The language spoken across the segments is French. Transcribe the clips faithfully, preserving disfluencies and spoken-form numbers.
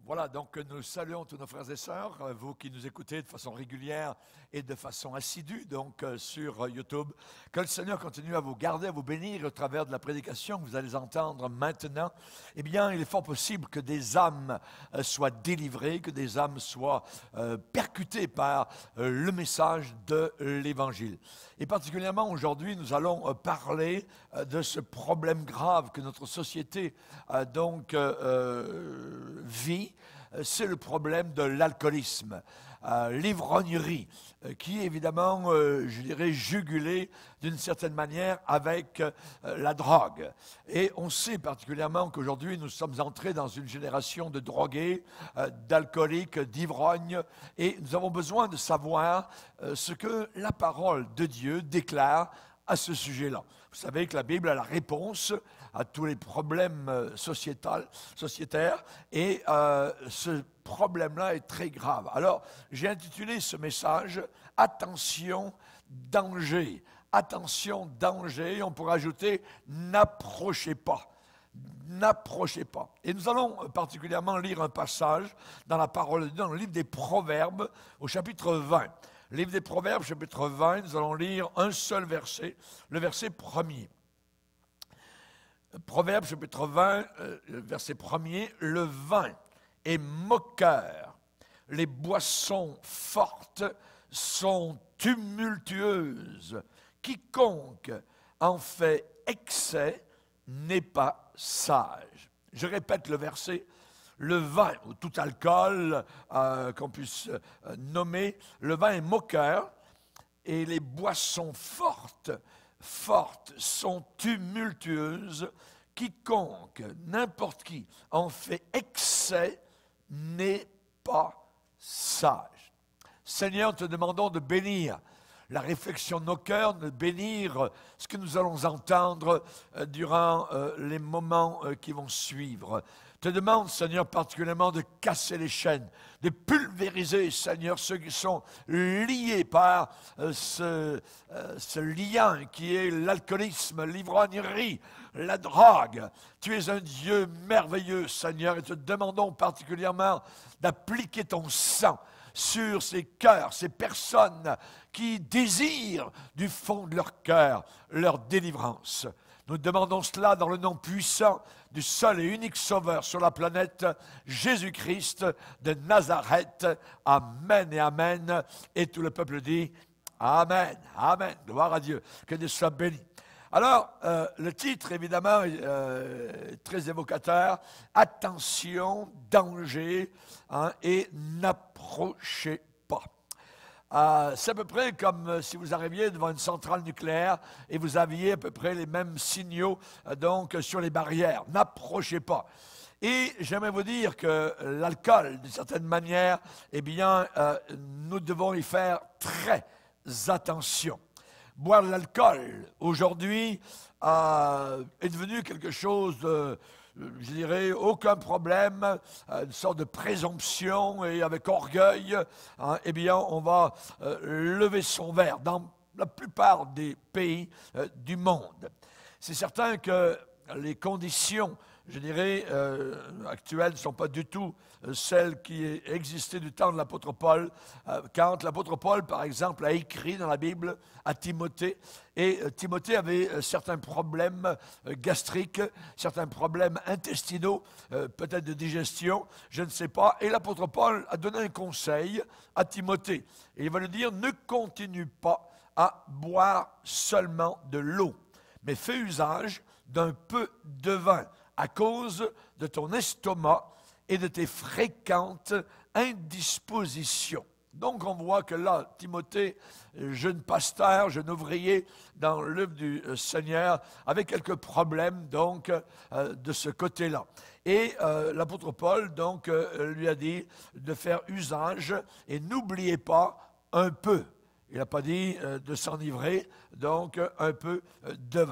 Voilà, donc nous saluons tous nos frères et sœurs, vous qui nous écoutez de façon régulière et de façon assidue, donc sur YouTube. Que le Seigneur continue à vous garder, à vous bénir au travers de la prédication que vous allez entendre maintenant. Eh bien, il est fort possible que des âmes soient délivrées, que des âmes soient euh, percutées par euh, le message de l'Évangile. Et particulièrement aujourd'hui, nous allons euh, parler euh, de ce problème grave que notre société euh, donc euh, vit. C'est le problème de l'alcoolisme, euh, l'ivrognerie, euh, qui est évidemment, euh, je dirais, jugulée d'une certaine manière avec euh, la drogue. Et on sait particulièrement qu'aujourd'hui, nous sommes entrés dans une génération de drogués, euh, d'alcooliques, d'ivrognes, et nous avons besoin de savoir euh, ce que la parole de Dieu déclare à ce sujet-là. Vous savez que la Bible a la réponse à tous les problèmes sociétals, sociétaires, et euh, ce problème-là est très grave. Alors, j'ai intitulé ce message « Attention, danger ». Attention, danger, on pourrait ajouter « N'approchez pas ». N'approchez pas. Et nous allons particulièrement lire un passage dans la parole de Dieu, dans le livre des Proverbes, au chapitre vingt. Le livre des Proverbes, chapitre vingt, nous allons lire un seul verset, le verset premier. Proverbes, chapitre vingt, euh, verset premier, le vin est moqueur, les boissons fortes sont tumultueuses. Quiconque en fait excès n'est pas sage. Je répète le verset. Le vin, ou tout alcool euh, qu'on puisse euh, nommer, le vin est moqueur et les boissons fortes, fortes sont tumultueuses. Quiconque, n'importe qui, en fait excès n'est pas sage. Seigneur, te demandons de bénir la réflexion de nos cœurs, de bénir ce que nous allons entendre euh, durant euh, les moments euh, qui vont suivre. Te demande, Seigneur, particulièrement de casser les chaînes, de pulvériser, Seigneur, ceux qui sont liés par euh, ce, euh, ce lien qui est l'alcoolisme, l'ivrognerie, la drogue. Tu es un Dieu merveilleux, Seigneur, et te demandons particulièrement d'appliquer ton sang sur ces cœurs, ces personnes qui désirent du fond de leur cœur leur délivrance. Nous demandons cela dans le nom puissant du seul et unique Sauveur sur la planète, Jésus-Christ de Nazareth. Amen et Amen. Et tout le peuple dit Amen, Amen. Gloire à Dieu. Que Dieu soit béni. Alors, euh, le titre, évidemment, est euh, très évocateur. Attention, danger, hein, et n'approchez pas. Euh, c'est à peu près comme euh, si vous arriviez devant une centrale nucléaire et vous aviez à peu près les mêmes signaux euh, donc, sur les barrières. N'approchez pas. Et j'aimerais vous dire que l'alcool, d'une certaine manière, eh bien, euh, nous devons y faire très attention. Boire de l'alcool, aujourd'hui, euh, est devenu quelque chose de, je dirais, aucun problème, une sorte de présomption, et avec orgueil, hein, eh bien, on va euh, lever son verre dans la plupart des pays euh, du monde. C'est certain que les conditions, je dirais, euh, actuelles ne sont pas du tout euh, celles qui existaient du temps de l'apôtre Paul. Euh, quand l'apôtre Paul, par exemple, a écrit dans la Bible à Timothée, et euh, Timothée avait euh, certains problèmes euh, gastriques, certains problèmes intestinaux, euh, peut-être de digestion, je ne sais pas. Et l'apôtre Paul a donné un conseil à Timothée. Et il va lui dire, ne continue pas à boire seulement de l'eau, mais fais usage d'un peu de vin, à cause de ton estomac et de tes fréquentes indispositions. Donc on voit que là, Timothée, jeune pasteur, jeune ouvrier dans l'œuvre du Seigneur, avait quelques problèmes donc euh, de ce côté-là. Et euh, l'apôtre Paul donc euh, lui a dit de faire usage et n'oubliez pas un peu. Il n'a pas dit euh, de s'enivrer, donc un peu de vin.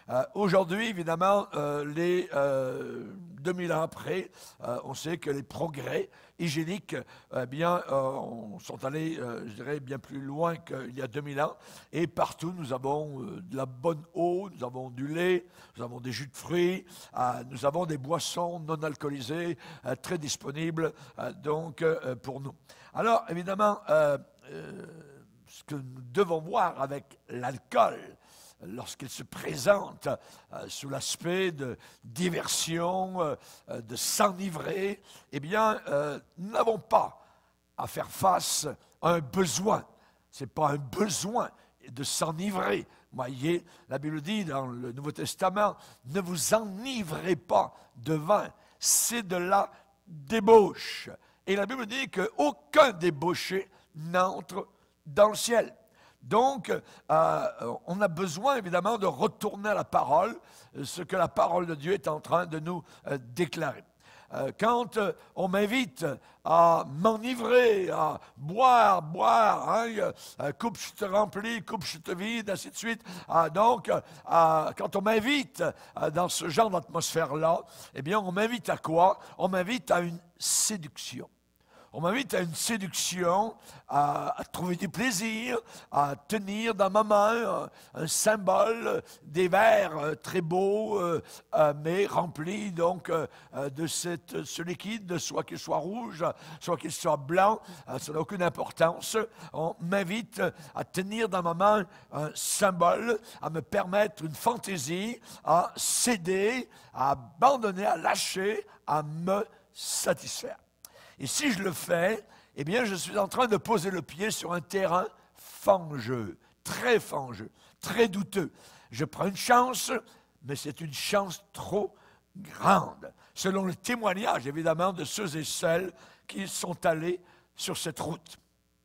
Euh, Aujourd'hui, évidemment, euh, les euh, deux mille ans après, euh, on sait que les progrès hygiéniques eh bien, euh, sont allés, euh, je dirais, bien plus loin qu'il y a deux mille ans. Et partout, nous avons euh, de la bonne eau, nous avons du lait, nous avons des jus de fruits, euh, nous avons des boissons non alcoolisées euh, très disponibles euh, donc, euh, pour nous. Alors, évidemment, euh, euh, ce que nous devons voir avec l'alcool, lorsqu'il se présente euh, sous l'aspect de diversion, euh, de s'enivrer, eh bien, euh, nous n'avons pas à faire face à un besoin. Ce n'est pas un besoin de s'enivrer. Voyez, la Bible dit dans le Nouveau Testament, ne vous enivrez pas de vin, c'est de la débauche. Et la Bible dit qu'aucun débauché n'entre dans le ciel. Donc, euh, on a besoin évidemment de retourner à la parole, ce que la parole de Dieu est en train de nous euh, déclarer. Euh, quand euh, on m'invite à m'enivrer, à boire, boire, hein, euh, coupe je te remplis, coupe je te vide, ainsi de suite. Euh, donc, euh, quand on m'invite euh, dans ce genre d'atmosphère-là, eh bien, on m'invite à quoi? On m'invite à une séduction. On m'invite à une séduction, à, à trouver du plaisir, à tenir dans ma main un, un symbole, des verres euh, très beaux, euh, euh, mais remplis donc euh, de cette, ce liquide, soit qu'il soit rouge, soit qu'il soit blanc, euh, ça n'a aucune importance. On m'invite à tenir dans ma main un symbole, à me permettre une fantaisie, à céder, à abandonner, à lâcher, à me satisfaire. Et si je le fais, eh bien, je suis en train de poser le pied sur un terrain fangeux, très fangeux, très douteux. Je prends une chance, mais c'est une chance trop grande, selon le témoignage, évidemment, de ceux et celles qui sont allés sur cette route.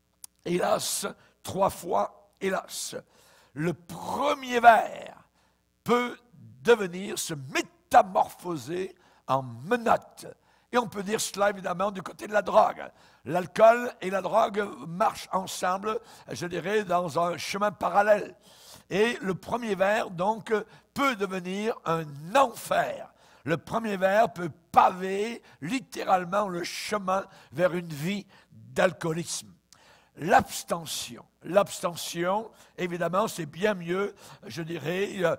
Hélas, trois fois, hélas, le premier verre peut devenir, se métamorphoser en menottes. Et on peut dire cela, évidemment, du côté de la drogue. L'alcool et la drogue marchent ensemble, je dirais, dans un chemin parallèle. Et le premier verre, donc, peut devenir un enfer. Le premier verre peut paver littéralement le chemin vers une vie d'alcoolisme. L'abstention. L'abstention, évidemment, c'est bien mieux, je dirais, euh,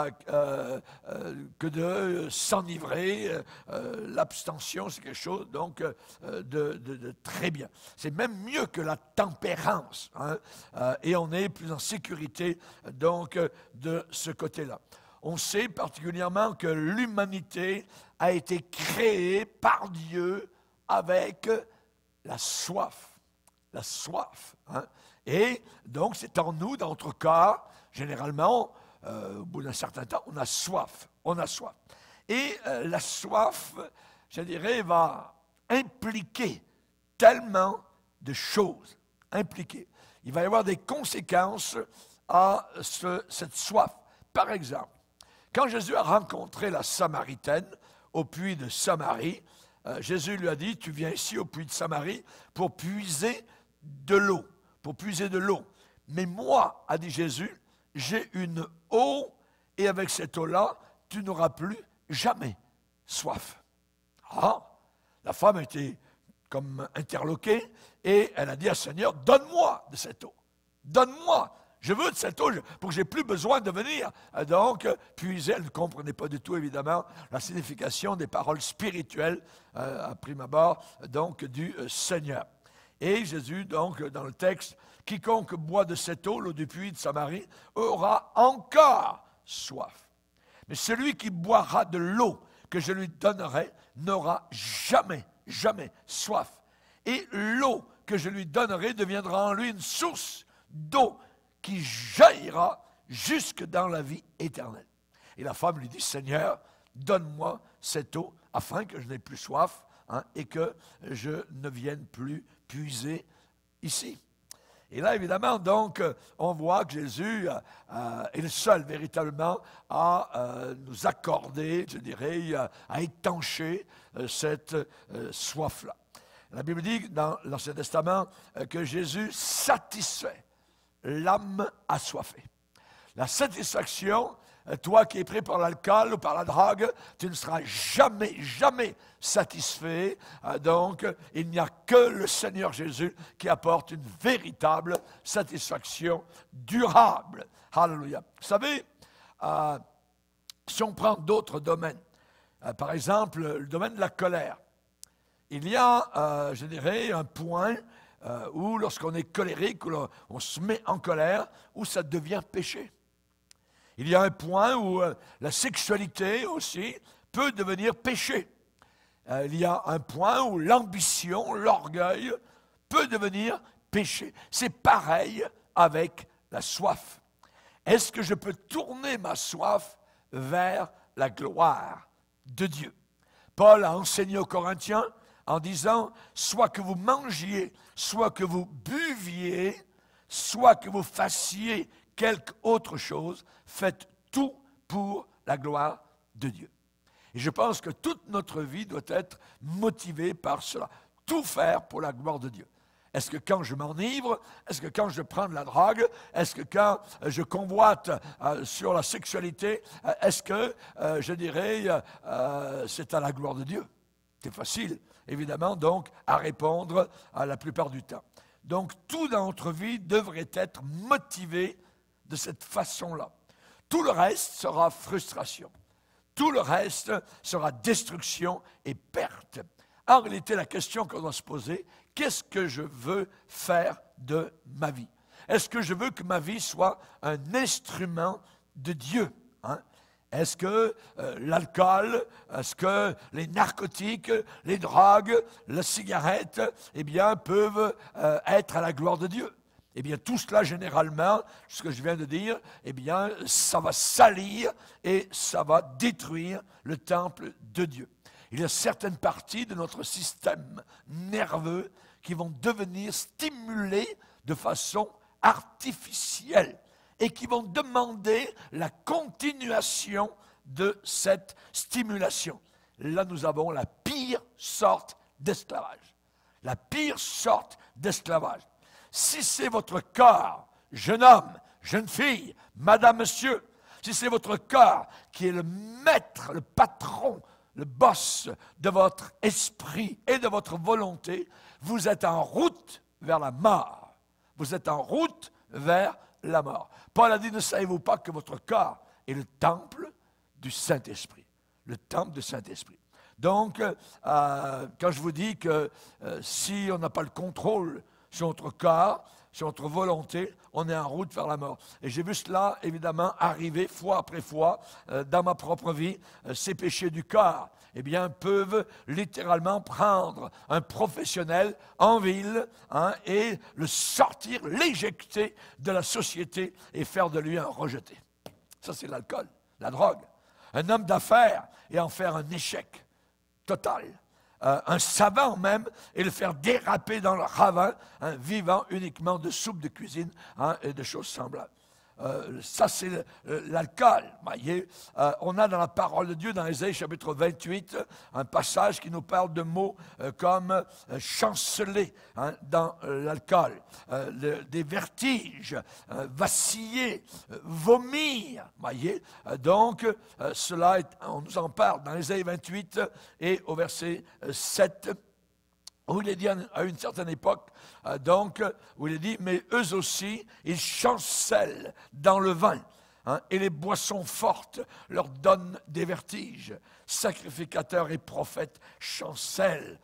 euh, euh, que de s'enivrer. Euh, L'abstention, c'est quelque chose donc euh, de, de, de très bien. C'est même mieux que la tempérance, hein, euh, et on est plus en sécurité donc de ce côté-là. On sait particulièrement que l'humanité a été créée par Dieu avec la soif. La soif. Hein? Et donc, c'est en nous, dans notre corps, généralement, euh, au bout d'un certain temps, on a soif. On a soif. Et euh, la soif, je dirais, va impliquer tellement de choses. Impliquer. Il va y avoir des conséquences à ce, cette soif. Par exemple, quand Jésus a rencontré la Samaritaine au puits de Samarie, euh, Jésus lui a dit, tu viens ici au puits de Samarie pour puiser de l'eau, pour puiser de l'eau. Mais moi, a dit Jésus, j'ai une eau, et avec cette eau-là, tu n'auras plus jamais soif. Ah, la femme a été comme interloquée, et elle a dit à Seigneur, donne-moi de cette eau. Donne-moi. Je veux de cette eau pour que je n'ai plus besoin de venir. Donc, puiser, elle ne comprenait pas du tout, évidemment, la signification des paroles spirituelles, euh, à prime abord, donc, du euh, Seigneur. Et Jésus, donc, dans le texte, « Quiconque boit de cette eau, l'eau du puits de Samarie, aura encore soif. Mais celui qui boira de l'eau que je lui donnerai n'aura jamais, jamais soif. Et l'eau que je lui donnerai deviendra en lui une source d'eau qui jaillira jusque dans la vie éternelle. » Et la femme lui dit, « Seigneur, donne-moi cette eau afin que je n'ai plus soif, hein, et que je ne vienne plus puiser ici. » Et là, évidemment, donc, on voit que Jésus euh, est le seul véritablement à euh, nous accorder, je dirais, à étancher euh, cette euh, soif-là. La Bible dit dans l'Ancien Testament euh, que Jésus satisfait l'âme assoiffée. La satisfaction toi qui es pris par l'alcool ou par la drogue, tu ne seras jamais, jamais satisfait. Donc, il n'y a que le Seigneur Jésus qui apporte une véritable satisfaction durable. Alléluia. Vous savez, euh, si on prend d'autres domaines, euh, par exemple, le domaine de la colère, il y a, euh, je dirais, un point euh, où lorsqu'on est colérique, où l'on, on se met en colère, où ça devient péché. Il y a un point où euh, la sexualité aussi peut devenir péché. Euh, il y a un point où l'ambition, l'orgueil peut devenir péché. C'est pareil avec la soif. Est-ce que je peux tourner ma soif vers la gloire de Dieu? Paul a enseigné aux Corinthiens en disant, soit que vous mangiez, soit que vous buviez, soit que vous fassiez quelque autre chose, faites tout pour la gloire de Dieu. Et je pense que toute notre vie doit être motivée par cela. Tout faire pour la gloire de Dieu. Est-ce que quand je m'enivre, est-ce que quand je prends de la drogue, est-ce que quand je convoite euh, sur la sexualité, euh, est-ce que, euh, je dirais, euh, c'est à la gloire de Dieu? C'est facile, évidemment, donc, à répondre à la plupart du temps. Donc, tout dans notre vie devrait être motivé de cette façon-là. Tout le reste sera frustration. Tout le reste sera destruction et perte. En réalité, la question qu'on doit se poser, qu'est-ce que je veux faire de ma vie? Est-ce que je veux que ma vie soit un instrument de Dieu? Hein? Est-ce que euh, l'alcool, est-ce que les narcotiques, les drogues, la cigarette, eh bien, peuvent euh, être à la gloire de Dieu? Eh bien, tout cela, généralement, ce que je viens de dire, eh bien, ça va salir et ça va détruire le temple de Dieu. Il y a certaines parties de notre système nerveux qui vont devenir stimulées de façon artificielle et qui vont demander la continuation de cette stimulation. Là, nous avons la pire sorte d'esclavage. La pire sorte d'esclavage. Si c'est votre corps, jeune homme, jeune fille, madame, monsieur, si c'est votre corps qui est le maître, le patron, le boss de votre esprit et de votre volonté, vous êtes en route vers la mort. Vous êtes en route vers la mort. Paul a dit, ne savez-vous pas que votre corps est le temple du Saint-Esprit? Le temple du Saint-Esprit. Donc, euh, quand je vous dis que euh, si on n'a pas le contrôle sur notre corps, sur notre volonté, on est en route vers la mort. Et j'ai vu cela, évidemment, arriver fois après fois euh, dans ma propre vie. Euh, ces péchés du corps, eh bien, peuvent littéralement prendre un professionnel en ville hein, et le sortir, l'éjecter de la société et faire de lui un rejeté. Ça, c'est l'alcool, la drogue. Un homme d'affaires et en faire un échec total. Euh, un savant même, et le faire déraper dans le ravin, hein, vivant uniquement de soupe de cuisine hein, et de choses semblables. Euh, ça, c'est l'alcool. Voyez, euh, on a dans la parole de Dieu, dans Ésaïe chapitre vingt-huit, un passage qui nous parle de mots euh, comme euh, chanceler hein, dans euh, l'alcool, euh, le, des vertiges, euh, vaciller, euh, vomir. Voyez, euh, donc euh, cela, est, on nous en parle dans Ésaïe vingt-huit et au verset euh, sept. Où il est dit à une certaine époque, euh, donc, où il est dit, mais eux aussi, ils chancellent dans le vin, hein, et les boissons fortes leur donnent des vertiges. Sacrificateurs et prophètes chancellent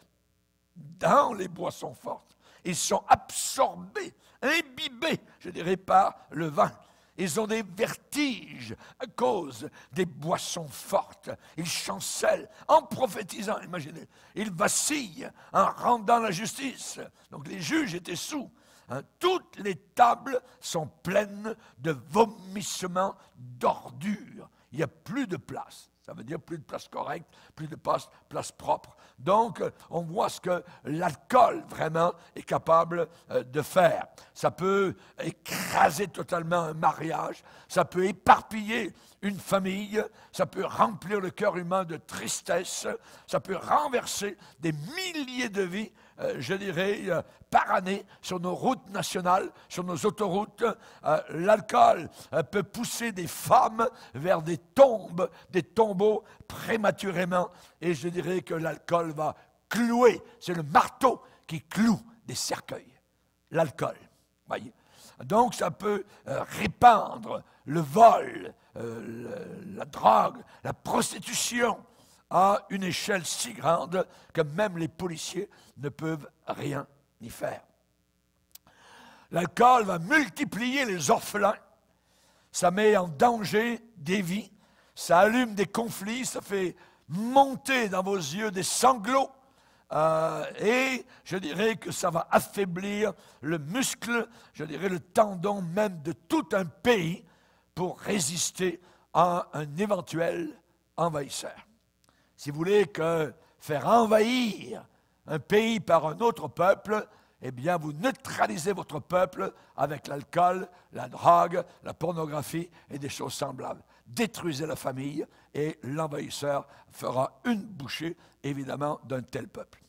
dans les boissons fortes. Ils sont absorbés, imbibés, je dirais, par le vin. Ils ont des vertiges à cause des boissons fortes. Ils chancellent en prophétisant, imaginez. Ils vacillent en rendant la justice. Donc les juges étaient sous. Hein. Toutes les tables sont pleines de vomissements d'ordures. Il n'y a plus de place. Ça veut dire plus de place correcte, plus de place, place propre. Donc, on voit ce que l'alcool, vraiment, est capable de faire. Ça peut écraser totalement un mariage. Ça peut éparpiller une famille, ça peut remplir le cœur humain de tristesse, ça peut renverser des milliers de vies, euh, je dirais, euh, par année sur nos routes nationales, sur nos autoroutes. Euh, L'alcool euh, peut pousser des femmes vers des tombes, des tombeaux prématurément. Et je dirais que l'alcool va clouer, c'est le marteau qui cloue des cercueils. L'alcool, voyez. Donc ça peut euh, répandre le vol, euh, le, la drogue, la prostitution à une échelle si grande que même les policiers ne peuvent rien y faire. L'alcool va multiplier les orphelins, ça met en danger des vies, ça allume des conflits, ça fait monter dans vos yeux des sanglots, Euh, et je dirais que ça va affaiblir le muscle, je dirais le tendon même de tout un pays pour résister à un éventuel envahisseur. Si vous voulez que faire envahir un pays par un autre peuple, eh bien vous neutralisez votre peuple avec l'alcool, la drogue, la pornographie et des choses semblables. Détruisez la famille et l'envahisseur fera une bouchée, évidemment, d'un tel peuple.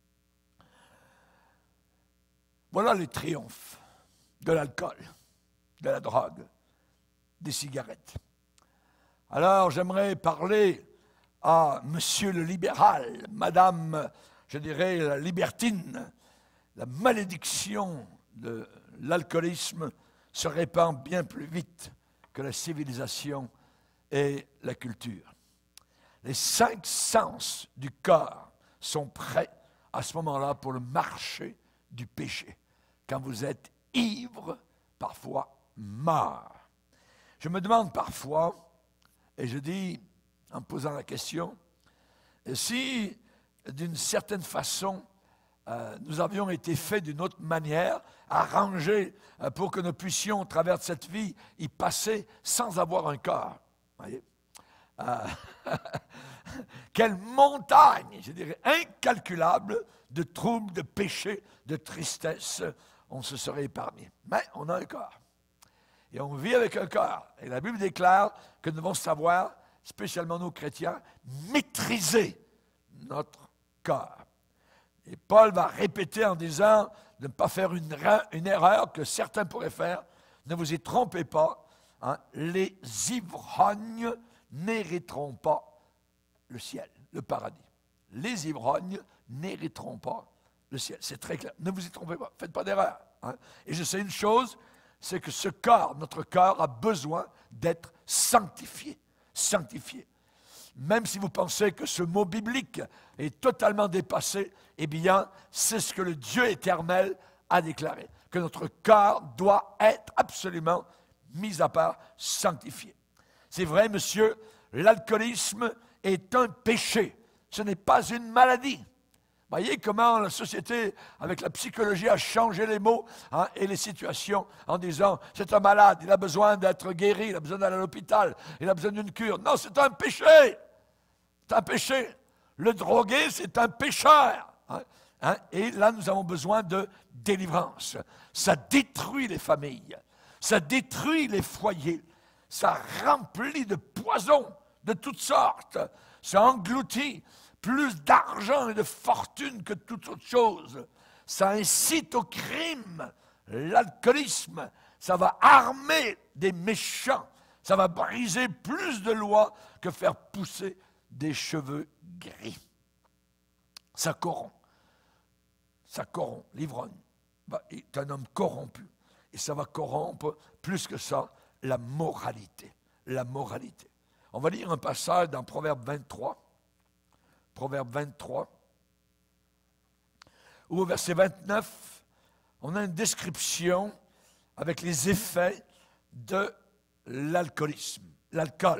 Voilà les triomphes de l'alcool, de la drogue, des cigarettes. Alors, j'aimerais parler à monsieur le libéral, madame, je dirais, la libertine. La malédiction de l'alcoolisme se répand bien plus vite que la civilisation et la culture. Les cinq sens du corps sont prêts à ce moment-là pour le marché du péché. Quand vous êtes ivre, parfois mort. Je me demande parfois, et je dis en me posant la question, si d'une certaine façon euh, nous avions été faits d'une autre manière, arrangés euh, pour que nous puissions, au travers de cette vie, y passer sans avoir un corps. Voyez? Euh, quelle montagne, je dirais, incalculable de troubles, de péchés, de tristesse, on se serait épargné. Mais on a un corps. Et on vit avec un corps. Et la Bible déclare que nous devons savoir, spécialement nous chrétiens, maîtriser notre corps. Et Paul va répéter en disant de ne pas faire une, une erreur que certains pourraient faire. Ne vous y trompez pas. Hein, les ivrognes n'hériteront pas le ciel, le paradis. Les ivrognes n'hériteront pas le ciel. C'est très clair. Ne vous y trompez pas. Faites pas d'erreur. Hein. Et je sais une chose, c'est que ce corps, notre corps, a besoin d'être sanctifié. Sanctifié. Même si vous pensez que ce mot biblique est totalement dépassé, eh bien, c'est ce que le Dieu éternel a déclaré. Que notre corps doit être absolument mis à part, sanctifié. C'est vrai, monsieur, l'alcoolisme est un péché. Ce n'est pas une maladie. Voyez comment la société, avec la psychologie, a changé les mots hein, et les situations en disant « c'est un malade, il a besoin d'être guéri, il a besoin d'aller à l'hôpital, il a besoin d'une cure. » Non, c'est un péché. C'est un péché. Le drogué, c'est un pécheur. Hein, hein, et là, nous avons besoin de délivrance. Ça détruit les familles. Ça détruit les foyers. Ça remplit de poison de toutes sortes. Ça engloutit plus d'argent et de fortune que toute autre chose. Ça incite au crime, l'alcoolisme. Ça va armer des méchants. Ça va briser plus de lois que faire pousser des cheveux gris. Ça corrompt. Ça corrompt. L'ivrogne est un homme corrompu. Et ça va corrompre, plus que ça, la moralité. La moralité. On va lire un passage dans Proverbe vingt-trois. Proverbe vingt-trois. Où au verset vingt-neuf, on a une description avec les effets de l'alcoolisme. L'alcool.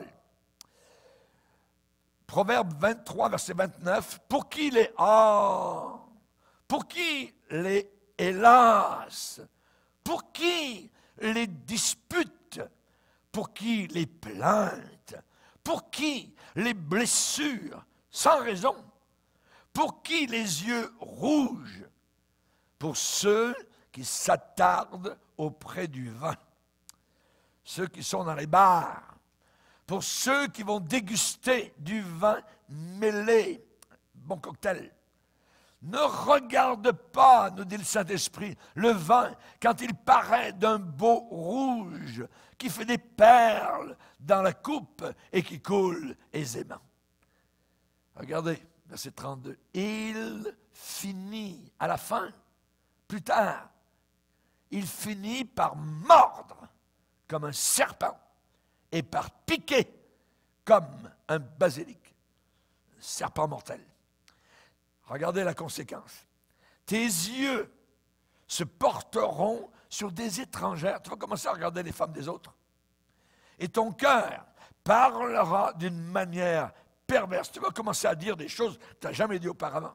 Proverbe vingt-trois, verset vingt-neuf. Pour qui les ah, pour qui les hélas, pour qui les disputes, pour qui les plaintes, pour qui les blessures sans raison, pour qui les yeux rouges, pour ceux qui s'attardent auprès du vin, ceux qui sont dans les bars, pour ceux qui vont déguster du vin mêlé. Bon cocktail. Ne regarde pas, nous dit le Saint-Esprit, le vin quand il paraît d'un beau rouge qui fait des perles dans la coupe et qui coule aisément. Regardez, verset trente-deux. Il finit à la fin, plus tard, il finit par mordre comme un serpent et par piquer comme un basilic. Un serpent mortel. Regardez la conséquence. Tes yeux se porteront sur des étrangères. Tu vas commencer à regarder les femmes des autres. Et ton cœur parlera d'une manière perverse. Tu vas commencer à dire des choses que tu n'as jamais dit auparavant.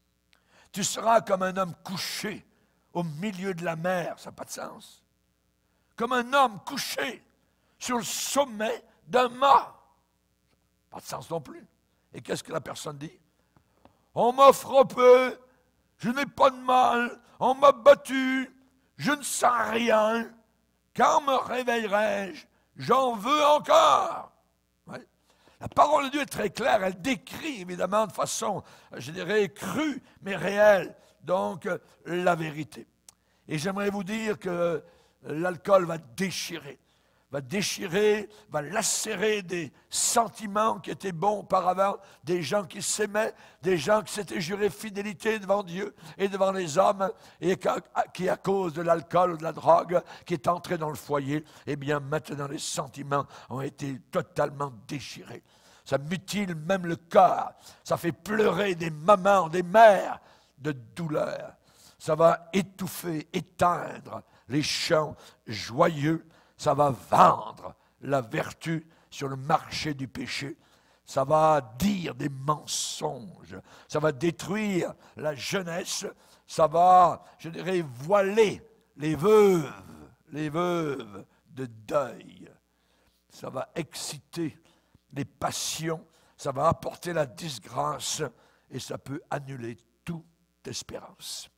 Tu seras comme un homme couché au milieu de la mer. Ça n'a pas de sens. Comme un homme couché sur le sommet d'un mât. Pas de sens non plus. Et qu'est-ce que la personne dit? On m'a frappé, je n'ai pas de mal, on m'a battu, je ne sens rien. Quand me réveillerai-je? J'en veux encore. Ouais. La parole de Dieu est très claire, elle décrit évidemment de façon, je dirais, crue, mais réelle, donc la vérité. Et j'aimerais vous dire que l'alcool va déchirer. va déchirer, va lacérer des sentiments qui étaient bons auparavant, des gens qui s'aimaient, des gens qui s'étaient jurés fidélité devant Dieu et devant les hommes, et qui, à cause de l'alcool ou de la drogue, qui est entré dans le foyer, eh bien maintenant les sentiments ont été totalement déchirés. Ça mutile même le cœur, ça fait pleurer des mamans, des mères de douleur. Ça va étouffer, éteindre les chants joyeux. Ça va vendre la vertu sur le marché du péché. Ça va dire des mensonges. Ça va détruire la jeunesse. Ça va, je dirais, voiler les veuves, les veuves de deuil. Ça va exciter les passions. Ça va apporter la disgrâce et ça peut annuler toute espérance.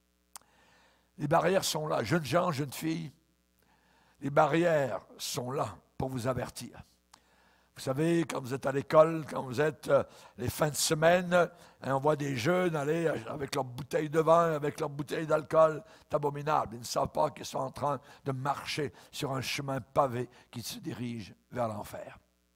Les barrières sont là. Jeunes gens, jeunes filles, les barrières sont là pour vous avertir. Vous savez, quand vous êtes à l'école, quand vous êtes euh, les fins de semaine, hein, on voit des jeunes aller avec leur bouteille de vin, avec leur bouteille d'alcool. C'est abominable. Ils ne savent pas qu'ils sont en train de marcher sur un chemin pavé qui se dirige vers l'enfer.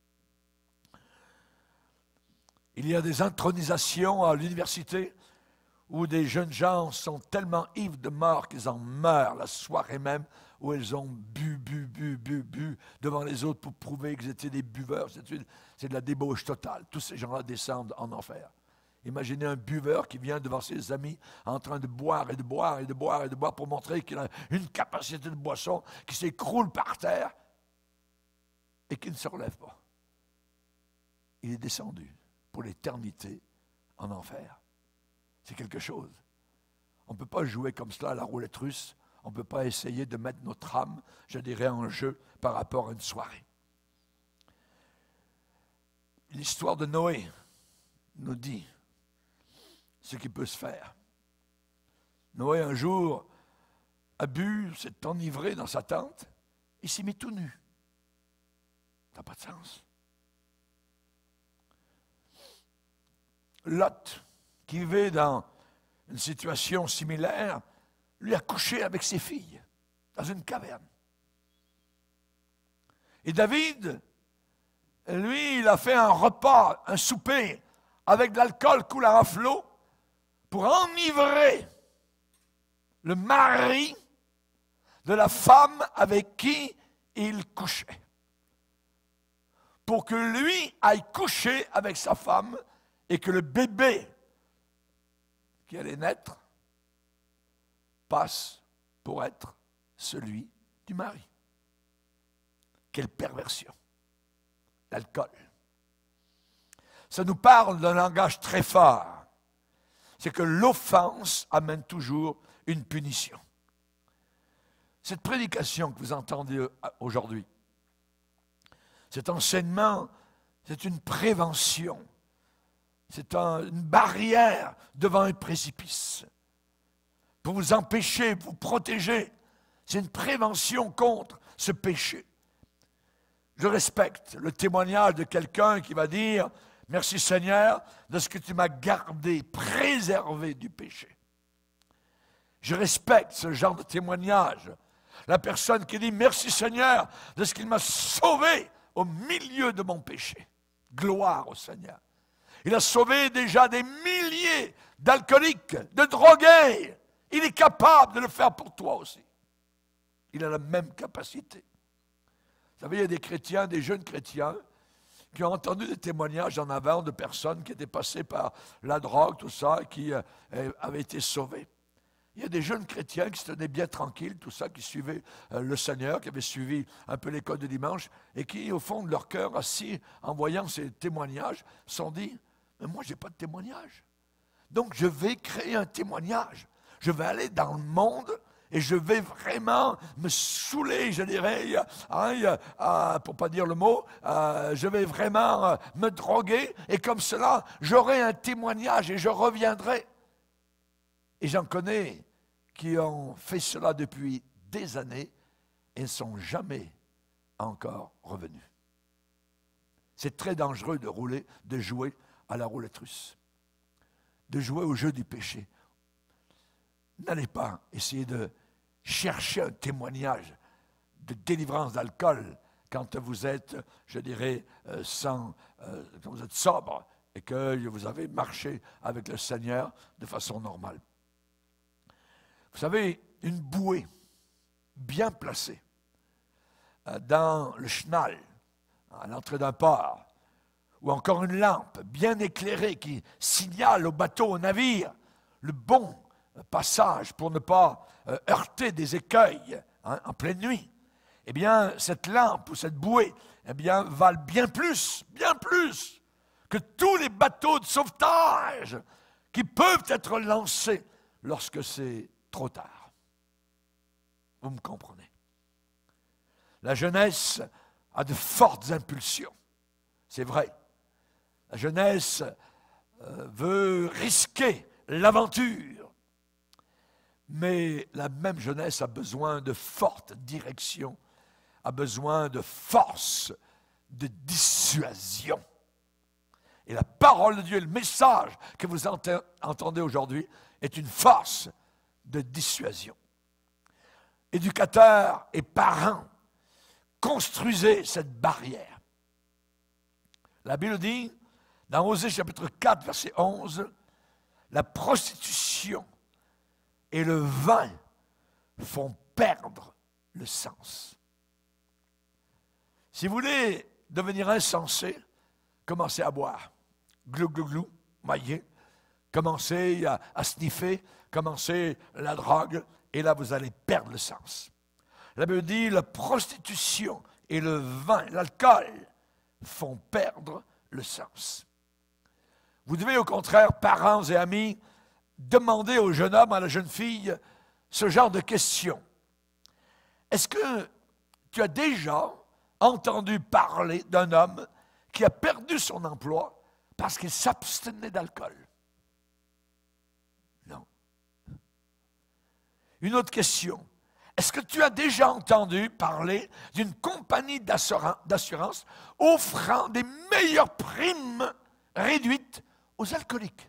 Il y a des intronisations à l'université où des jeunes gens sont tellement ivres de mort qu'ils en meurent la soirée même, où ils ont bu, bu, bu, bu, bu devant les autres pour prouver qu'ils étaient des buveurs. C'est de la débauche totale. Tous ces gens-là descendent en enfer. Imaginez un buveur qui vient devant ses amis en train de boire et de boire et de boire et de boire pour montrer qu'il a une capacité de boisson, qui s'écroule par terre et qui ne se relève pas. Il est descendu pour l'éternité en enfer. C'est quelque chose. On ne peut pas jouer comme cela à la roulette russe. On ne peut pas essayer de mettre notre âme, je dirais, en jeu par rapport à une soirée. L'histoire de Noé nous dit ce qui peut se faire. Noé, un jour, a bu, s'est enivré dans sa tente, et s'est mis tout nu. Ça n'a pas de sens. Lot, qui vivait dans une situation similaire, lui a couché avec ses filles dans une caverne. Et David, lui, il a fait un repas, un souper, avec de l'alcool coulant à flot, pour enivrer le mari de la femme avec qui il couchait. Pour que lui aille coucher avec sa femme et que le bébé qui allait naître passe pour être celui du mari. Quelle perversion! L'alcool. Ça nous parle d'un langage très fort. C'est que l'offense amène toujours une punition. Cette prédication que vous entendez aujourd'hui, cet enseignement, c'est une prévention. C'est un, une barrière devant un précipice. Pour vous empêcher, vous protéger. C'est une prévention contre ce péché. Je respecte le témoignage de quelqu'un qui va dire « Merci Seigneur de ce que tu m'as gardé, préservé du péché. » Je respecte ce genre de témoignage. La personne qui dit « Merci Seigneur de ce qu'il m'a sauvé au milieu de mon péché. » Gloire au Seigneur. Il a sauvé déjà des milliers d'alcooliques, de drogués. Il est capable de le faire pour toi aussi. Il a la même capacité. Vous savez, il y a des chrétiens, des jeunes chrétiens, qui ont entendu des témoignages en avant de personnes qui étaient passées par la drogue, tout ça, et qui euh, avaient été sauvées. Il y a des jeunes chrétiens qui se tenaient bien tranquilles, tout ça, qui suivaient euh, le Seigneur, qui avaient suivi un peu l'école de dimanche, et qui, au fond de leur cœur, assis, en voyant ces témoignages, se sont dit, mais moi, je n'ai pas de témoignage. Donc, je vais créer un témoignage. Je vais aller dans le monde et je vais vraiment me saouler, je dirais, hein, euh, pour ne pas dire le mot, euh, je vais vraiment euh, me droguer et comme cela, j'aurai un témoignage et je reviendrai. Et j'en connais qui ont fait cela depuis des années et ne sont jamais encore revenus. C'est très dangereux de rouler, de jouer à la roulette russe, de jouer au jeu du péché. N'allez pas essayer de chercher un témoignage de délivrance d'alcool quand vous êtes, je dirais, euh, sans, euh, quand vous êtes sobre et que vous avez marché avec le Seigneur de façon normale. Vous savez, une bouée bien placée euh, dans le chenal, à l'entrée d'un port, ou encore une lampe bien éclairée qui signale au bateau, au navire, le bon passage pour ne pas euh, heurter des écueils hein, en pleine nuit, eh bien, cette lampe ou cette bouée, eh bien, valent bien plus, bien plus que tous les bateaux de sauvetage qui peuvent être lancés lorsque c'est trop tard. Vous me comprenez? La jeunesse a de fortes impulsions, c'est vrai. La jeunesse euh, veut risquer l'aventure. Mais la même jeunesse a besoin de forte direction, a besoin de force, de dissuasion. Et la parole de Dieu, le message que vous entendez aujourd'hui, est une force de dissuasion. Éducateurs et parents, construisez cette barrière. La Bible dit, dans Osée chapitre quatre, verset onze, la prostitution et le vin font perdre le sens. Si vous voulez devenir insensé, commencez à boire. Glou, glou, glou, maillez. Commencez à, à sniffer, commencez la drogue, et là vous allez perdre le sens. La Bible dit, la prostitution et le vin, l'alcool, font perdre le sens. Vous devez au contraire, parents et amis, demander au jeune homme, à la jeune fille, ce genre de questions. Est-ce que tu as déjà entendu parler d'un homme qui a perdu son emploi parce qu'il s'abstenait d'alcool? Non. Une autre question. Est-ce que tu as déjà entendu parler d'une compagnie d'assurance offrant des meilleures primes réduites aux alcooliques?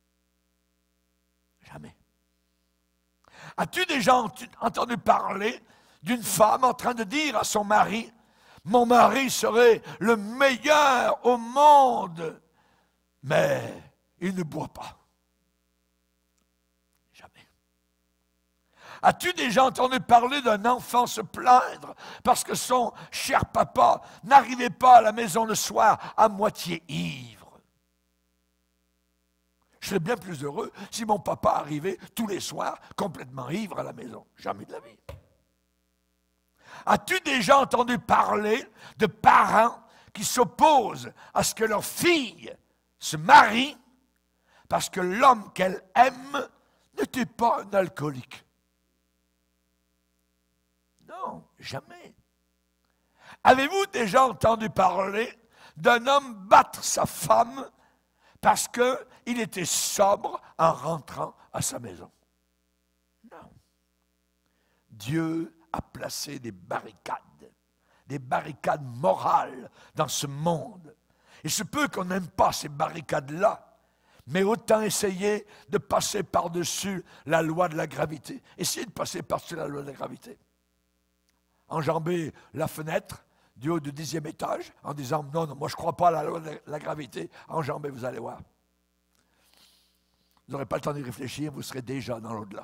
Jamais. As-tu déjà entendu parler d'une femme en train de dire à son mari, « Mon mari serait le meilleur au monde, mais il ne boit pas. » Jamais. As-tu déjà entendu parler d'un enfant se plaindre parce que son cher papa n'arrivait pas à la maison le soir à moitié ivre? Je serais bien plus heureux si mon papa arrivait tous les soirs complètement ivre à la maison. Jamais de la vie. As-tu déjà entendu parler de parents qui s'opposent à ce que leur fille se marie parce que l'homme qu'elle aime n'était pas un alcoolique? Non, jamais. Avez-vous déjà entendu parler d'un homme battre sa femme parce qu'il était sobre en rentrant à sa maison? Non. Dieu a placé des barricades, des barricades morales dans ce monde. Il se peut qu'on n'aime pas ces barricades-là, mais autant essayer de passer par-dessus la loi de la gravité. Essayez de passer par-dessus la loi de la gravité. Enjamber la fenêtre du haut du dixième étage en disant « Non, non, moi je ne crois pas à la loi de la gravité. » Enjambez, vous allez voir. Vous n'aurez pas le temps d'y réfléchir, vous serez déjà dans l'au-delà.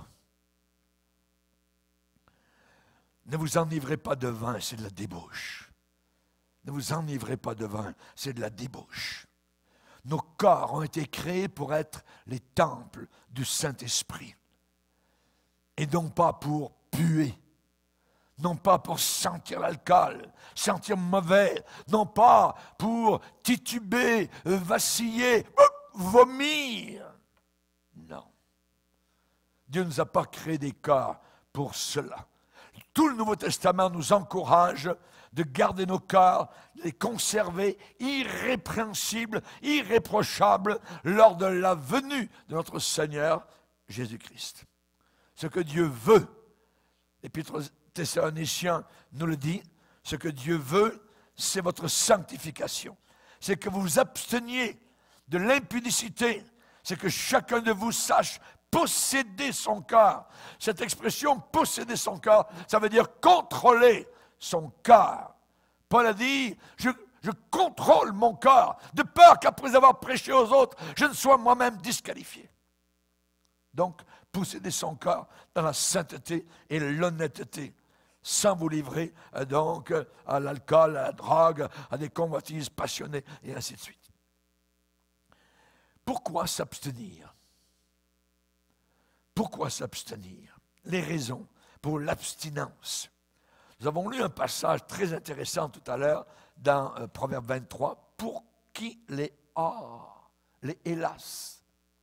Ne vous enivrez pas de vin, c'est de la débauche. Ne vous enivrez pas de vin, c'est de la débauche. Nos corps ont été créés pour être les temples du Saint-Esprit. Et non pas pour puer, non pas pour sentir l'alcool, sentir mauvais, non pas pour tituber, vaciller, vomir. Non. Dieu ne nous a pas créé des corps pour cela. Tout le Nouveau Testament nous encourage de garder nos corps, de les conserver irrépréhensibles, irréprochables lors de la venue de notre Seigneur Jésus-Christ. Ce que Dieu veut, l'Épître aux Thessaloniciens nous le dit, ce que Dieu veut, c'est votre sanctification. C'est que vous vous absteniez de l'impudicité, c'est que chacun de vous sache posséder son corps. Cette expression « posséder son corps », ça veut dire contrôler son corps. Paul a dit, je, je contrôle mon corps, de peur qu'après avoir prêché aux autres, je ne sois moi-même disqualifié. Donc, posséder son corps dans la sainteté et l'honnêteté, sans vous livrer euh, donc à l'alcool, à la drogue, à des convoitises passionnées, et ainsi de suite. Pourquoi s'abstenir? Pourquoi s'abstenir? Les raisons pour l'abstinence. Nous avons lu un passage très intéressant tout à l'heure dans euh, Proverbe vingt-trois. Pour qui les a, les hélas.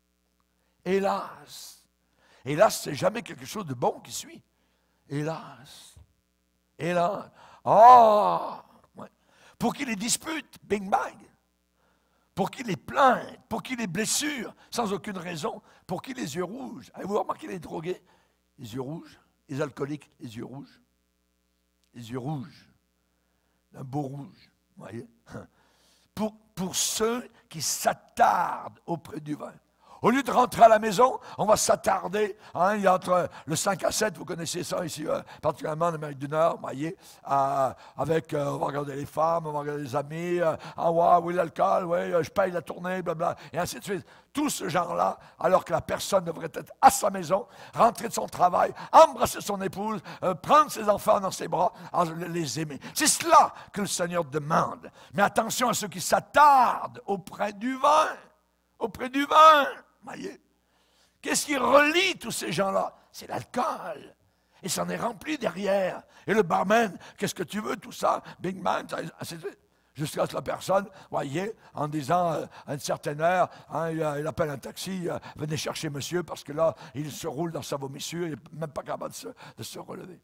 Hélas. Hélas, c'est jamais quelque chose de bon qui suit. Hélas. Hélas. Ah! Ouais. Pour qui les disputes, bing bang. Pour qui les plaintes, pour qui les blessures, sans aucune raison, pour qui les yeux rouges. Avez-vous remarqué les drogués? Les yeux rouges, les alcooliques, les yeux rouges. Les yeux rouges, un beau rouge, vous voyez? Pour, pour ceux qui s'attardent auprès du vin. Au lieu de rentrer à la maison, on va s'attarder. Hein, il y a entre le cinq à sept, vous connaissez ça ici, euh, particulièrement en Amérique du Nord, vous voyez, euh, avec, euh, on va regarder les femmes, on va regarder les amis, euh, ah ouais, oui, l'alcool, oui, euh, je paye la tournée, blablabla, et ainsi de suite. Tout ce genre-là, alors que la personne devrait être à sa maison, rentrer de son travail, embrasser son épouse, euh, prendre ses enfants dans ses bras, les aimer. C'est cela que le Seigneur demande. Mais attention à ceux qui s'attardent auprès du vin, auprès du vin. Voyez, qu'est-ce qui relie tous ces gens-là? C'est l'alcool. Et ça en est rempli derrière. Et le barman, qu'est-ce que tu veux, tout ça? Big man, jusqu'à ce que la personne, voyez, en disant euh, à une certaine heure, hein, il, il appelle un taxi, euh, venez chercher monsieur, parce que là, il se roule dans sa vomissure, il n'est même pas capable de se, de se relever.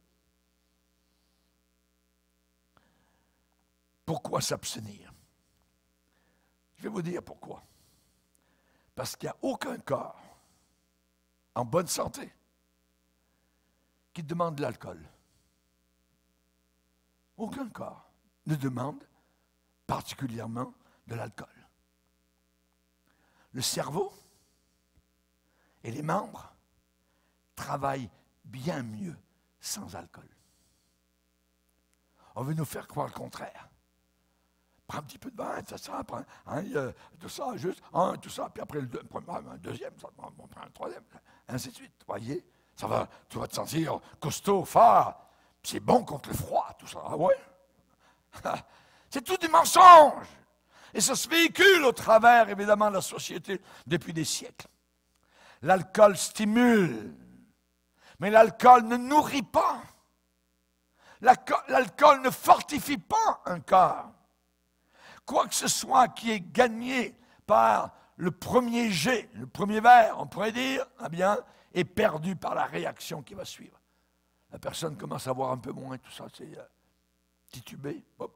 Pourquoi s'abstenir? Je vais vous dire pourquoi. Parce qu'il n'y a aucun corps en bonne santé qui demande de l'alcool. Aucun corps ne demande particulièrement de l'alcool. Le cerveau et les membres travaillent bien mieux sans alcool. On veut nous faire croire le contraire. Prends un petit peu de vin, ça, ça, prends, hein, euh, tout ça, juste, un, tout ça, puis après le deux, un deuxième, ça, on prend un troisième, ainsi de suite, voyez, ça va, tu vas te sentir costaud, fort, c'est bon contre le froid, tout ça, ah ouais, c'est tout du mensonge, et ça se véhicule au travers, évidemment, de la société depuis des siècles. L'alcool stimule, mais l'alcool ne nourrit pas, l'alcool ne fortifie pas un corps. Quoi que ce soit qui est gagné par le premier jet, le premier verre, on pourrait dire, eh bien, est perdu par la réaction qui va suivre. La personne commence à voir un peu moins, tout ça, c'est euh, titubé. Hop.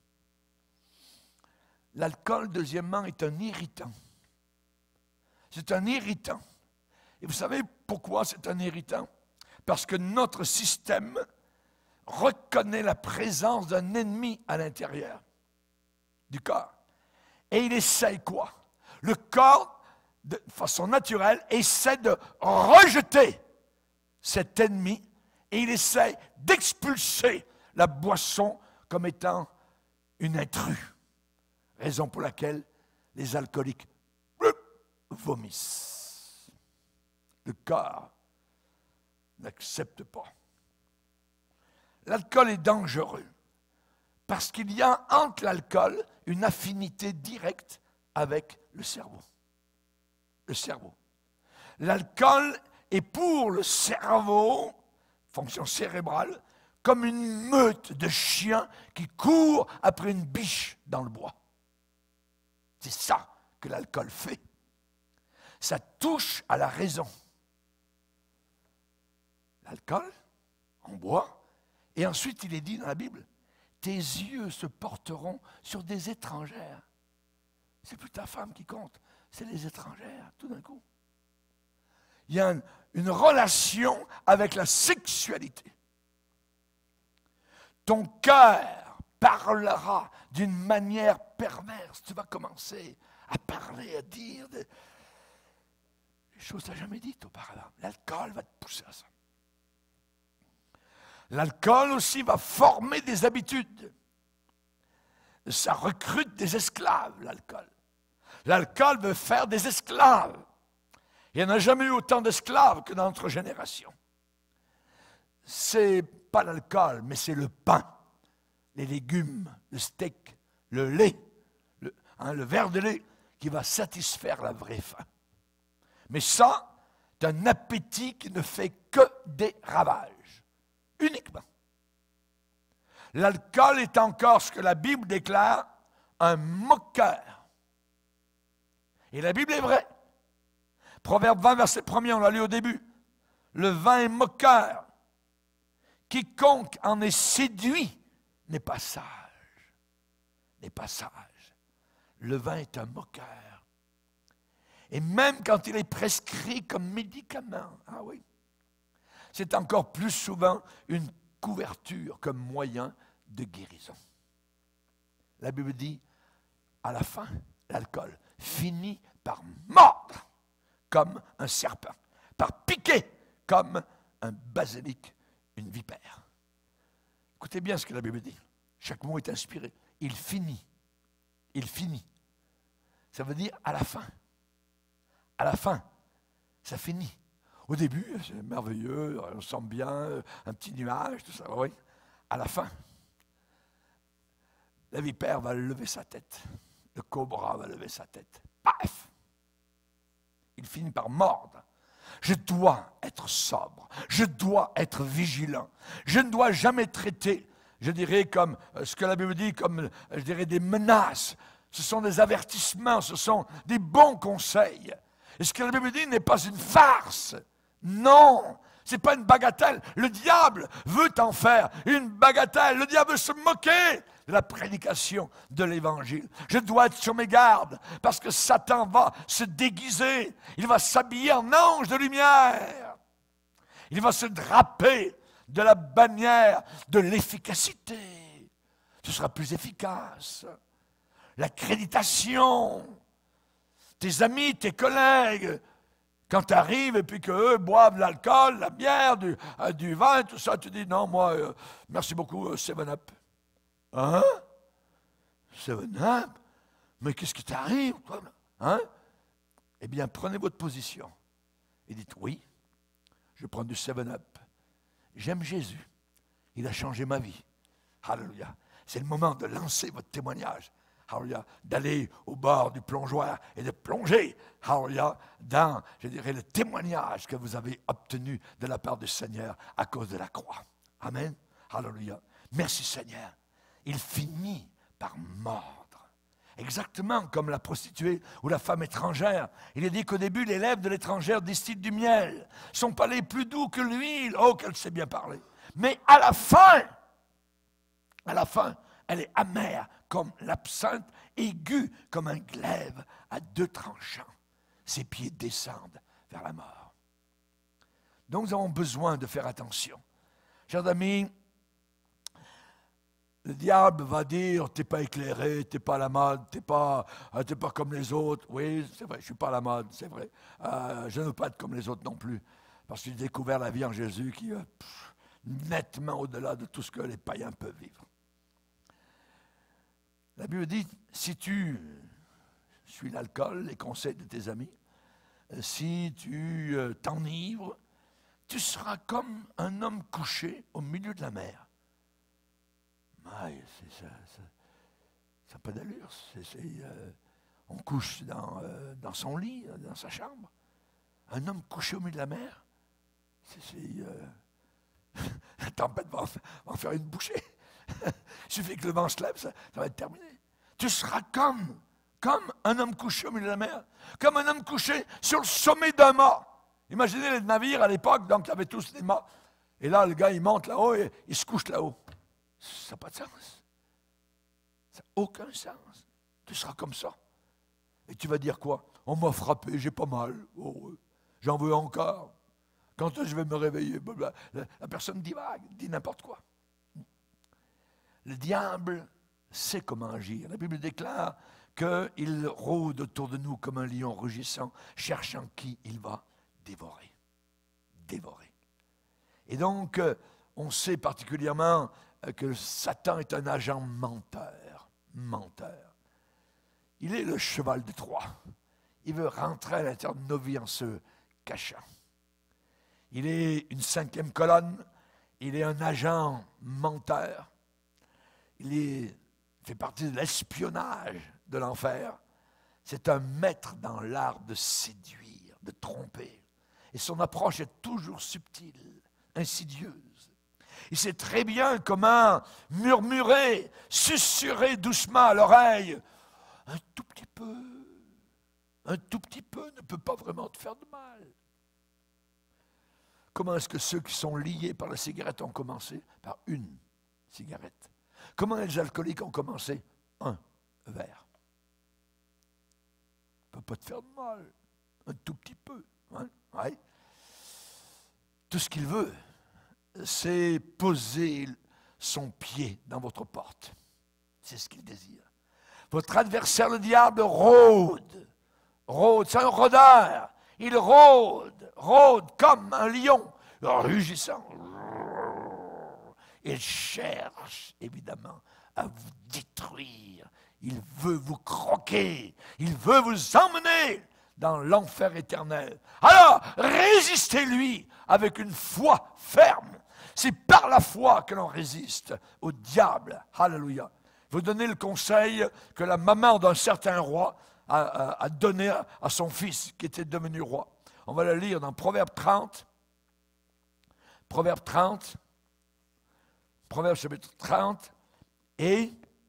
L'alcool, deuxièmement, est un irritant. C'est un irritant. Et vous savez pourquoi c'est un irritant? Parce que notre système reconnaît la présence d'un ennemi à l'intérieur du corps. Et il essaye quoi? Le corps, de façon naturelle, essaie de rejeter cet ennemi et il essaie d'expulser la boisson comme étant une intruse. Raison pour laquelle les alcooliques vomissent. Le corps n'accepte pas. L'alcool est dangereux parce qu'il y a entre l'alcool une affinité directe avec le cerveau. Le cerveau. L'alcool est pour le cerveau, fonction cérébrale, comme une meute de chiens qui courent après une biche dans le bois. C'est ça que l'alcool fait. Ça touche à la raison. L'alcool, on boit, et ensuite il est dit dans la Bible, tes yeux se porteront sur des étrangères. C'est plus ta femme qui compte, c'est les étrangères, tout d'un coup. Il y a une, une relation avec la sexualité. Ton cœur parlera d'une manière perverse. Tu vas commencer à parler, à dire des, des choses que tu n'as jamais dites auparavant. L'alcool va te pousser à ça. L'alcool aussi va former des habitudes. Ça recrute des esclaves, l'alcool. L'alcool veut faire des esclaves. Il n'y en a jamais eu autant d'esclaves que dans notre génération. C'est pas l'alcool, mais c'est le pain, les légumes, le steak, le lait, le, hein, le verre de lait qui va satisfaire la vraie faim. Mais ça, c'est un appétit qui ne fait que des ravages, uniquement. L'alcool est encore ce que la Bible déclare un moqueur. Et la Bible est vraie. Proverbe vingt, verset premier, on l'a lu au début. Le vin est moqueur. Quiconque en est séduit n'est pas sage. N'est pas sage. Le vin est un moqueur. Et même quand il est prescrit comme médicament, ah oui, c'est encore plus souvent une couverture comme moyen de guérison. La Bible dit, à la fin, l'alcool finit par mordre comme un serpent, par piquer comme un basilic, une vipère. Écoutez bien ce que la Bible dit. Chaque mot est inspiré. Il finit. Il finit. Ça veut dire à la fin. À la fin, ça finit. Au début, c'est merveilleux, on sent bien, un petit nuage, tout ça, oui. À la fin, la vipère va lever sa tête. Le cobra va lever sa tête. Paf! Il finit par mordre. Je dois être sobre. Je dois être vigilant. Je ne dois jamais traiter, je dirais, comme ce que la Bible dit, comme, je dirais, des menaces. Ce sont des avertissements, ce sont des bons conseils. Et ce que la Bible dit n'est pas une farce. Non, ce n'est pas une bagatelle. Le diable veut en faire une bagatelle. Le diable veut se moquer de la prédication de l'Évangile. Je dois être sur mes gardes parce que Satan va se déguiser. Il va s'habiller en ange de lumière. Il va se draper de la bannière de l'efficacité. Ce sera plus efficace. L'accréditation. Tes amis, tes collègues, quand tu arrives et puis qu'eux boivent de l'alcool, la bière, du, euh, du vin, tout ça, tu dis non, moi, euh, merci beaucoup, euh, seven up. Hein? seven up? Mais qu'est-ce qui t'arrive? Hein? Eh bien, prenez votre position et dites oui, je prends du seven up. J'aime Jésus. Il a changé ma vie. Alléluia. C'est le moment de lancer votre témoignage. Alléluia, d'aller au bord du plongeoir et de plonger, alléluia, dans, je dirais, le témoignage que vous avez obtenu de la part du Seigneur à cause de la croix. Amen. Alléluia. Merci Seigneur. Il finit par mordre. Exactement comme la prostituée ou la femme étrangère. Il est dit qu'au début, les lèvres de l'étrangère distillent du miel. Son palais est plus doux que l'huile. Oh, qu'elle sait bien parler. Mais à la fin, à la fin, elle est amère comme l'absinthe, aiguë comme un glaive à deux tranchants. Ses pieds descendent vers la mort. Donc nous avons besoin de faire attention. Chers amis, Le diable va dire, t'es pas éclairé, t'es pas à la mode, t'es pas, euh, t'es pas comme les autres. Oui, c'est vrai, je suis pas à la mode, c'est vrai. Euh, je ne veux pas être comme les autres non plus. Parce que j'ai découvert la vie en Jésus qui est nettement au-delà de tout ce que les païens peuvent vivre. La Bible dit, si tu suis l'alcool, les conseils de tes amis, si tu euh, t'enivres, tu seras comme un homme couché au milieu de la mer. Mais ça n'a pas d'allure. C'est, c'est, euh, on couche dans, euh, dans son lit, dans sa chambre. Un homme couché au milieu de la mer, c'est, c'est, euh, la tempête va en, va en faire une bouchée. Il suffit que le vent se lève, ça, ça va être terminé. Tu seras comme, comme un homme couché au milieu de la mer, comme un homme couché sur le sommet d'un mât. Imaginez les navires à l'époque, donc il y avait tous des mâts. Et là, le gars, il monte là-haut et il se couche là-haut. Ça n'a pas de sens. Ça n'a aucun sens. Tu seras comme ça. Et tu vas dire quoi? On m'a frappé, j'ai pas mal. Oh, j'en veux encore. Quand je vais me réveiller? La, la personne divague, dit n'importe quoi. Le diable sait comment agir. La Bible déclare qu'il rôde autour de nous comme un lion rugissant, cherchant qui il va dévorer. Dévorer. Et donc, on sait particulièrement que Satan est un agent menteur. Menteur. Il est le cheval de Troie. Il veut rentrer à l'intérieur de nos vies en se cachant. Il est une cinquième colonne. Il est un agent menteur. Il est, fait partie de l'espionnage de l'enfer. C'est un maître dans l'art de séduire, de tromper. Et son approche est toujours subtile, insidieuse. Il sait très bien comment murmurer, susurrer doucement à l'oreille. Un tout petit peu, un tout petit peu ne peut pas vraiment te faire de mal. Comment est-ce que ceux qui sont liés par la cigarette ont commencé? Par une cigarette. Comment les alcooliques ont commencé? Un verre. Il ne peut pas te faire de mal. Un tout petit peu. Hein? Ouais. Tout ce qu'il veut, c'est poser son pied dans votre porte. C'est ce qu'il désire. Votre adversaire, le diable, rôde. Rôde, c'est un rôdeur. Il rôde, rôde comme un lion, rugissant. Il cherche, évidemment, à vous détruire. Il veut vous croquer. Il veut vous emmener dans l'enfer éternel. Alors, résistez-lui avec une foi ferme. C'est par la foi que l'on résiste au diable. Alléluia. Vous donnez le conseil que la maman d'un certain roi a, a, a donné à, à son fils qui était devenu roi. On va le lire dans Proverbe trente. Proverbe trente. Proverbe chapitre trente. Et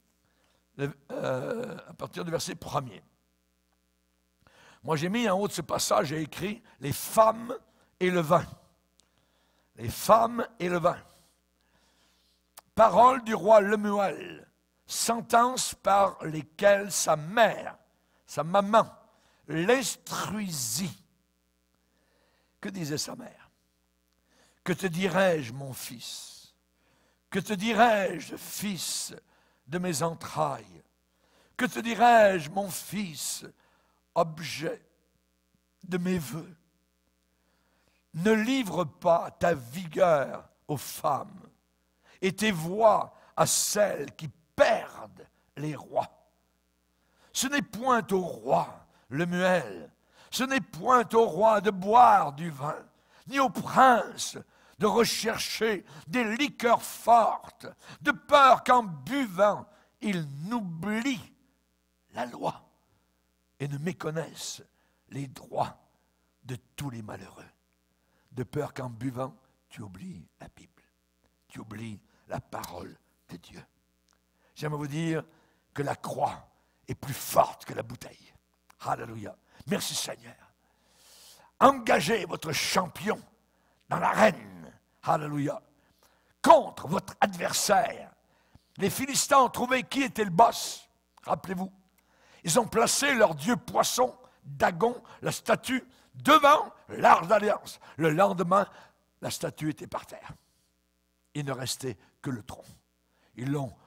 euh, à partir du verset premier. Moi, j'ai mis en haut de ce passage, j'ai écrit « Les femmes et le vin ». Les femmes et le vin. Parole du roi Lemuel, sentence par lesquelles sa mère, sa maman, l'instruisit. Que disait sa mère? Que te dirais-je, mon fils? Que te dirais-je, fils de mes entrailles? Que te dirais-je, mon fils, objet de mes vœux? Ne livre pas ta vigueur aux femmes et tes voix à celles qui perdent les rois. Ce n'est point au roi, Lemuel, ce n'est point au roi de boire du vin, ni au prince de rechercher des liqueurs fortes, de peur qu'en buvant, ils n'oublient la loi et ne méconnaissent les droits de tous les malheureux. De peur qu'en buvant, tu oublies la Bible. Tu oublies la parole de Dieu. J'aimerais vous dire que la croix est plus forte que la bouteille. Alléluia. Merci Seigneur. Engagez votre champion dans l'arène. Alléluia. Contre votre adversaire. Les Philistins ont trouvé qui était le boss. Rappelez-vous. Ils ont placé leur dieu poisson, Dagon, la statue, devant l'arche d'alliance. Le lendemain, la statue était par terre. Il ne restait que le tronc. Ils l'ont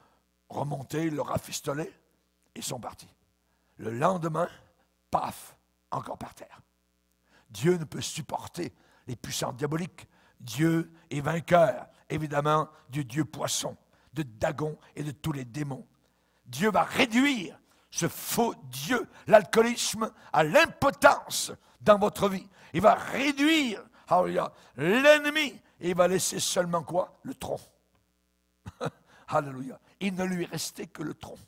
remonté, il leur a rafistolé, ils sont partis. Le lendemain, paf, encore par terre. Dieu ne peut supporter les puissances diaboliques. Dieu est vainqueur, évidemment, du Dieu poisson, de Dagon et de tous les démons. Dieu va réduire ce faux Dieu, l'alcoolisme, à l'impotence dans votre vie. Il va réduire l'ennemi et il va laisser seulement quoi? Le tronc. Alléluia. Il ne lui restait que le tronc.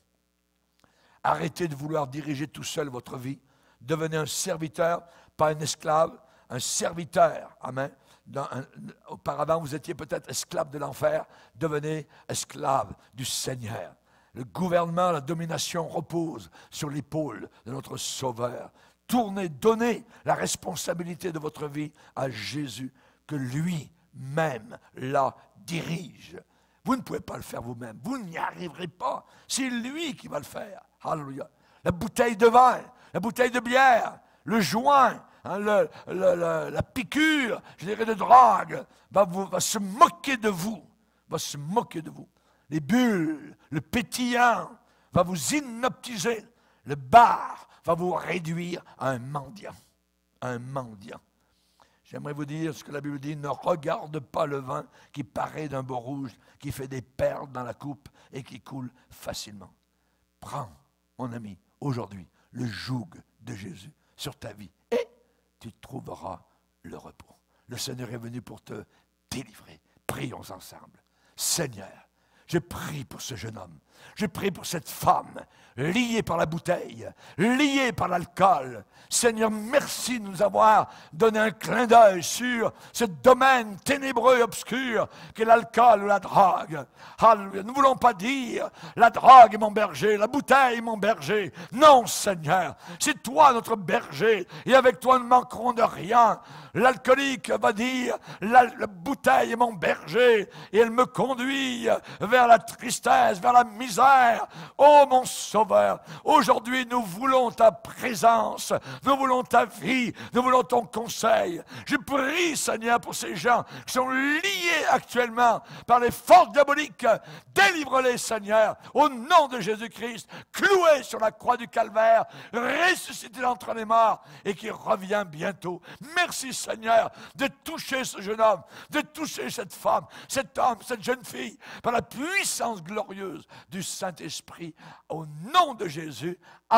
Arrêtez de vouloir diriger tout seul votre vie. Devenez un serviteur, pas un esclave, un serviteur. Amen. Dans un, auparavant, vous étiez peut-être esclave de l'enfer. Devenez esclave du Seigneur. Le gouvernement, la domination repose sur l'épaule de notre Sauveur. Tournez, donnez la responsabilité de votre vie à Jésus, que lui-même la dirige. Vous ne pouvez pas le faire vous-même. Vous n'y arriverez pas. C'est lui qui va le faire. Alléluia. La bouteille de vin, la bouteille de bière, le joint, hein, le, le, le, la piqûre, je dirais, de drogue, va, vous, va se moquer de vous. Va se moquer de vous. Les bulles, le pétillant va vous hypnotiser. Le bar va vous réduire à un mendiant. Un mendiant. J'aimerais vous dire ce que la Bible dit, ne regarde pas le vin qui paraît d'un beau rouge, qui fait des perles dans la coupe et qui coule facilement. Prends, mon ami, aujourd'hui, le joug de Jésus sur ta vie et tu trouveras le repos. Le Seigneur est venu pour te délivrer. Prions ensemble. Seigneur, je prie pour ce jeune homme. Je prie pour cette femme, liée par la bouteille, liée par l'alcool. Seigneur, merci de nous avoir donné un clin d'œil sur ce domaine ténébreux et obscur qu'est l'alcool ou la drogue. Alléluia. Nous ne voulons pas dire la drogue est mon berger, la bouteille est mon berger. Non, Seigneur, c'est toi notre berger et avec toi nous ne manquerons de rien. L'alcoolique va dire la, la bouteille est mon berger et elle me conduit vers la tristesse, vers la misère. Oh mon Sauveur, aujourd'hui nous voulons ta présence, nous voulons ta vie, nous voulons ton conseil. Je prie, Seigneur, pour ces gens qui sont liés actuellement par les forces diaboliques. Délivre-les, Seigneur, au nom de Jésus-Christ, cloué sur la croix du Calvaire, ressuscité d'entre les morts et qui revient bientôt. Merci, Seigneur, de toucher ce jeune homme, de toucher cette femme, cet homme, cette jeune fille, par la puissance glorieuse du Saint-Esprit. Au nom de Jésus,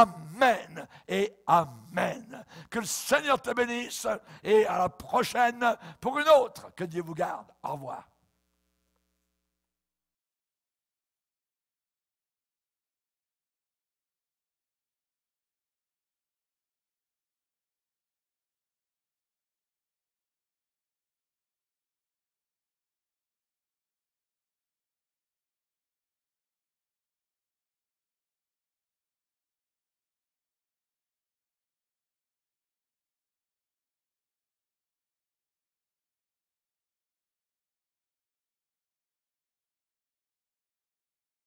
Amen et Amen. Que le Seigneur te bénisse et à la prochaine pour une autre. Que Dieu vous garde. Au revoir.